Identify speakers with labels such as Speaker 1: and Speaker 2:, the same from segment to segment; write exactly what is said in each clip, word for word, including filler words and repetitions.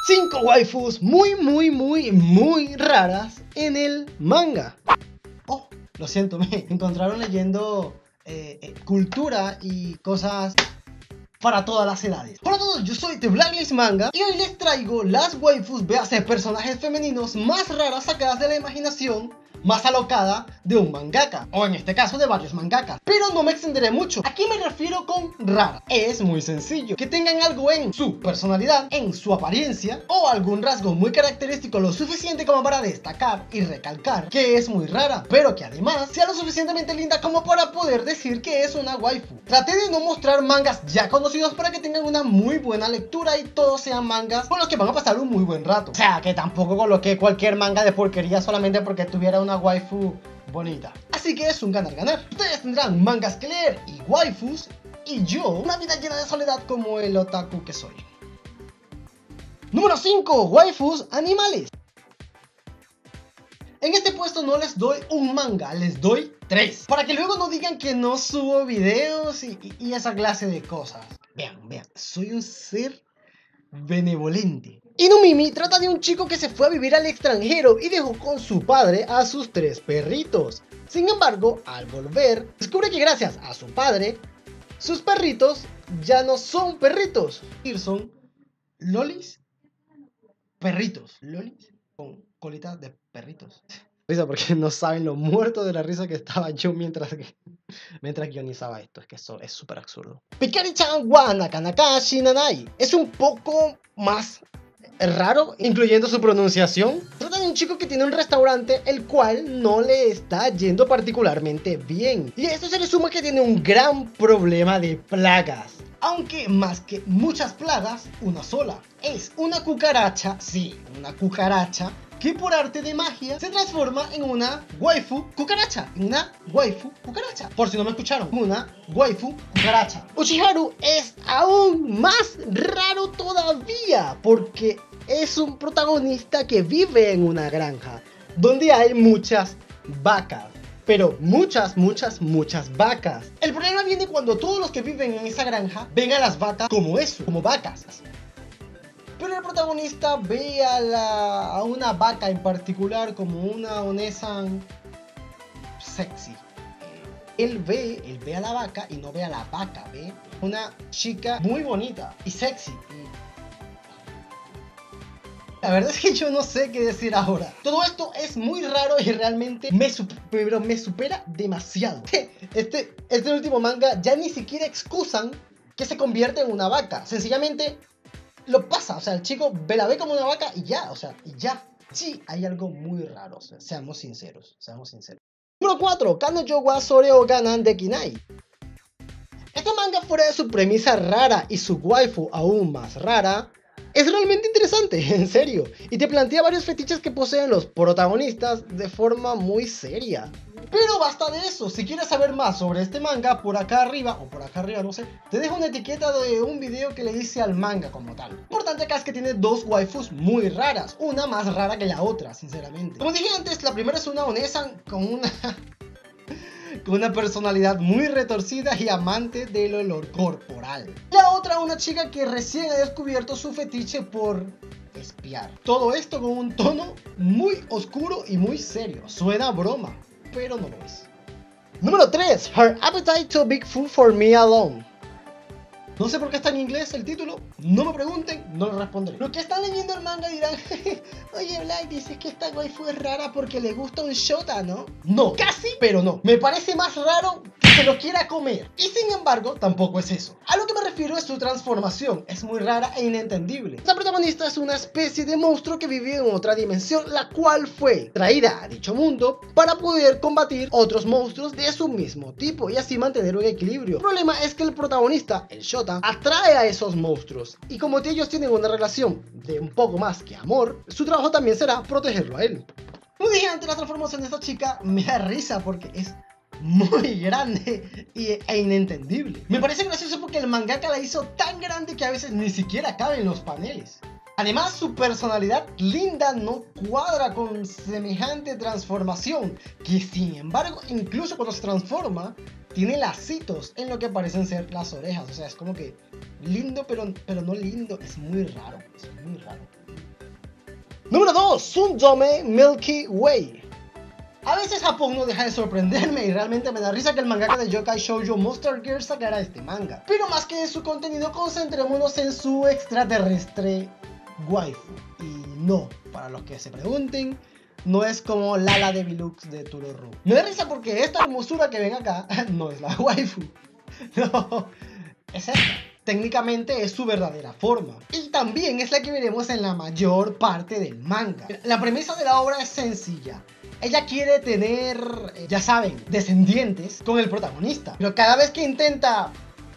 Speaker 1: cinco waifus muy muy muy muy raras en el manga. Oh, lo siento, me encontraron leyendo eh, eh, cultura y cosas para todas las edades. Hola a todos, yo soy The Blacklist Manga y hoy les traigo las waifus, véase personajes femeninos más raras sacadas de la imaginación, más alocada de un mangaka, o en este caso de varios mangakas. Pero no me extenderé mucho. Aquí me refiero con rara. Es muy sencillo, que tengan algo en su personalidad, en su apariencia, o algún rasgo muy característico lo suficiente como para destacar y recalcar que es muy rara, pero que además sea lo suficientemente linda como para poder decir que es una waifu. Traté de no mostrar mangas ya conocidos para que tengan una muy buena lectura y todos sean mangas con los que van a pasar un muy buen rato. O sea, que tampoco coloqué cualquier manga de porquería solamente porque tuviera una waifu bonita. Así que es un ganar-ganar. Ustedes tendrán mangas que leer y waifus, y yo una vida llena de soledad como el otaku que soy. Número cinco. Waifus animales. En este puesto no les doy un manga, les doy tres, para que luego no digan que no subo videos y, y, y esa clase de cosas. Vean, vean, soy un ser benevolente. Inumimi trata de un chico que se fue a vivir al extranjero y dejó con su padre a sus tres perritos. Sin embargo, al volver, descubre que gracias a su padre, sus perritos ya no son perritos, son lolis, perritos, lolis con colitas de perritos. Risa porque no saben lo muerto de la risa que estaba yo mientras que mientras guionizaba esto. Es que eso es súper absurdo. Pikari-chan wa nakanaka shinanai es un poco más raro, incluyendo su pronunciación. Trata de un chico que tiene un restaurante el cual no le está yendo particularmente bien, y a esto se le suma que tiene un gran problema de plagas. Aunque más que muchas plagas, una sola. Es una cucaracha, sí, una cucaracha, que por arte de magia se transforma en una waifu cucaracha. En una waifu cucaracha. Por si no me escucharon, una waifu cucaracha. Uchiharu es aún más raro todavía, porque es un protagonista que vive en una granja donde hay muchas vacas. Pero muchas, muchas, muchas vacas. El problema viene cuando todos los que viven en esa granja ven a las vacas como eso, como vacas. Pero el protagonista ve a, la, a una vaca en particular como una onesan sexy. Él ve, él ve a la vaca y no ve a la vaca, ve una chica muy bonita y sexy. La verdad es que yo no sé qué decir ahora. Todo esto es muy raro y realmente me, pero me supera demasiado. Este, este último manga ya ni siquiera excusan que se convierte en una vaca. Sencillamente lo pasa, o sea, el chico ve la ve como una vaca y ya, o sea, y ya. Sí, hay algo muy raro, o sea, seamos sinceros, seamos sinceros. Número cuatro. Kanojo wa sore o ganan dekinai. Este manga, fuera de su premisa rara y su waifu aún más rara, es realmente interesante, en serio, y te plantea varios fetiches que poseen los protagonistas de forma muy seria. Pero basta de eso. Si quieres saber más sobre este manga, por acá arriba, o por acá arriba, no sé, te dejo una etiqueta de un video que le hice al manga como tal. Lo importante acá es que tiene dos waifus muy raras, una más rara que la otra, sinceramente. Como dije antes, la primera es una onesan con una... con una personalidad muy retorcida y amante del olor corporal. La otra, una chica que recién ha descubierto su fetiche por espiar. Todo esto con un tono muy oscuro y muy serio. Suena a broma, pero no lo es. Número tres. Her appetite too big food for me alone. No sé por qué está en inglés el título, no me pregunten, no lo responderé. Los que están leyendo el manga dirán, oye Black, dices que esta waifu es rara porque le gusta un shota, ¿no? No, casi, pero no. Me parece más raro que se lo quiera comer. Y sin embargo, tampoco es eso. A lo que me refiero es su transformación. Es muy rara e inentendible. La protagonista es una especie de monstruo que vive en otra dimensión, la cual fue traída a dicho mundo para poder combatir otros monstruos de su mismo tipo y así mantener un equilibrio. El problema es que el protagonista, el shota, atrae a esos monstruos, y como ellos tienen una relación de un poco más que amor, su trabajo también será protegerlo a él. Como dije antes, la transformación de esta chica me da risa porque es muy grande y, e inentendible. Me parece gracioso porque el mangaka la hizo tan grande que a veces ni siquiera cabe en los paneles. Además, su personalidad linda no cuadra con semejante transformación, que sin embargo, incluso cuando se transforma, tiene lacitos en lo que parecen ser las orejas. O sea, es como que lindo, pero, pero no lindo. Es muy raro, es muy raro. Número dos. Sundome Milky Way. A veces Japón no deja de sorprenderme y realmente me da risa que el mangaka de Yokai Shoujo Monster Girl sacara este manga. Pero más que en su contenido, concentrémonos en su extraterrestre waifu. Y no, para los que se pregunten, no es como Lala de Deluxe de Tururu. Me da risa porque esta hermosura que ven acá no es la waifu. No, es esta. Técnicamente es su verdadera forma. Y también es la que veremos en la mayor parte del manga. La premisa de la obra es sencilla. Ella quiere tener, ya saben, descendientes con el protagonista. Pero cada vez que intenta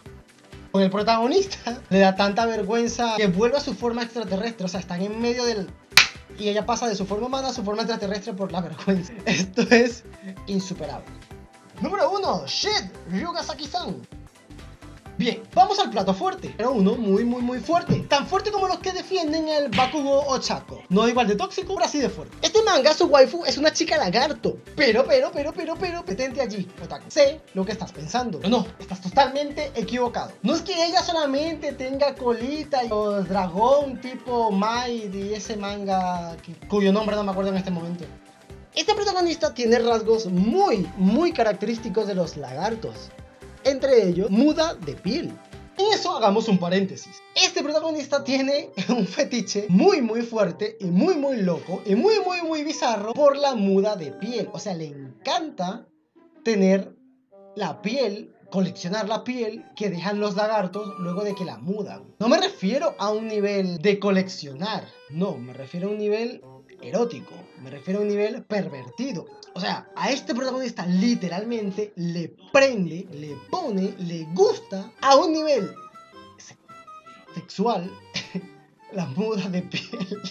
Speaker 1: con el protagonista, le da tanta vergüenza que vuelve a su forma extraterrestre. O sea, están en medio del... Y ella pasa de su forma humana a su forma extraterrestre por la vergüenza. Esto es insuperable. Número uno. Shit, Ryugasaki-san. Bien, vamos al plato fuerte, pero uno muy muy muy fuerte. Tan fuerte como los que defienden el Bakugo Ochako. No igual de tóxico, pero así de fuerte. Este manga, su waifu, es una chica lagarto. Pero, pero, pero, pero, pero, petente allí, otaku. Sé lo que estás pensando. Pero no, estás totalmente equivocado. No es que ella solamente tenga colita y los dragón tipo Maid y ese manga que, cuyo nombre no me acuerdo en este momento. Este protagonista tiene rasgos muy, muy característicos de los lagartos. Entre ellos, muda de piel. En eso hagamos un paréntesis. Este protagonista tiene un fetiche muy muy fuerte y muy muy loco y muy muy muy bizarro por la muda de piel. O sea, le encanta tener la piel, coleccionar la piel que dejan los lagartos luego de que la mudan. No me refiero a un nivel de coleccionar, no, me refiero a un nivel erótico, me refiero a un nivel pervertido. O sea, a este protagonista literalmente le prende, le pone, le gusta a un nivel se sexual la muda de piel.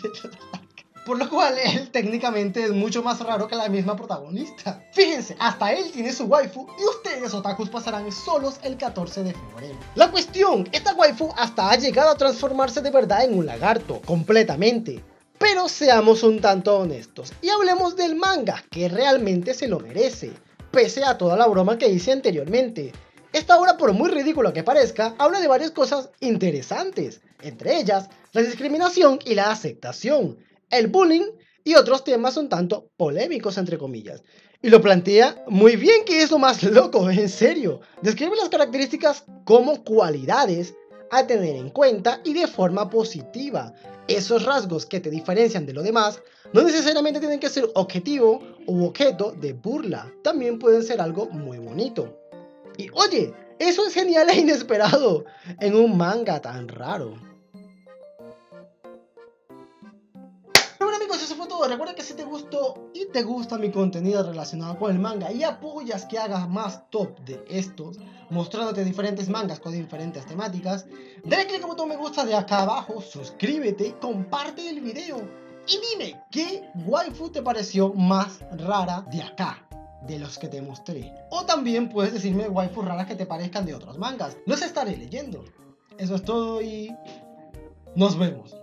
Speaker 1: Por lo cual él técnicamente es mucho más raro que la misma protagonista. Fíjense, hasta él tiene su waifu y ustedes otakus pasarán solos el catorce de febrero. La cuestión, esta waifu hasta ha llegado a transformarse de verdad en un lagarto, completamente. Pero seamos un tanto honestos y hablemos del manga, que realmente se lo merece, pese a toda la broma que hice anteriormente. Esta obra, por muy ridícula que parezca, habla de varias cosas interesantes, entre ellas la discriminación y la aceptación, el bullying y otros temas un tanto polémicos entre comillas. Y lo plantea muy bien, que es lo más loco, en serio. Describe las características como cualidades a tener en cuenta y de forma positiva. Esos rasgos que te diferencian de lo demás no necesariamente tienen que ser objetivo u objeto de burla, también pueden ser algo muy bonito. Y oye, eso es genial e inesperado en un manga tan raro. Bueno amigos, eso fue todo. Recuerda que si te gustó y te gusta mi contenido relacionado con el manga y apoyas que haga más top de estos, mostrándote diferentes mangas con diferentes temáticas, dale click al botón me gusta de acá abajo, suscríbete, comparte el video y dime qué waifu te pareció más rara de acá, de los que te mostré. O también puedes decirme waifus raras que te parezcan de otros mangas. Los estaré leyendo. Eso es todo y nos vemos.